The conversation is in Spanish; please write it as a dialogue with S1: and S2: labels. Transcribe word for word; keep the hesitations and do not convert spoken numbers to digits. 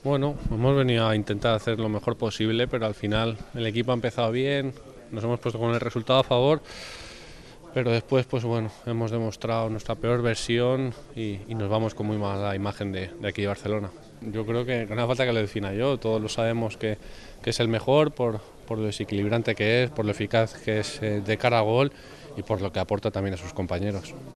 S1: Bueno, hemos venido a intentar hacer lo mejor posible, pero al final el equipo ha empezado bien, nos hemos puesto con el resultado a favor, pero después pues bueno, hemos demostrado nuestra peor versión y, y nos vamos con muy mala imagen de, de aquí de Barcelona. Yo creo que no hace falta que lo defina yo, todos lo sabemos que, que es el mejor por, por lo desequilibrante que es, por lo eficaz que es eh, de cara a gol y por lo que aporta también a sus compañeros.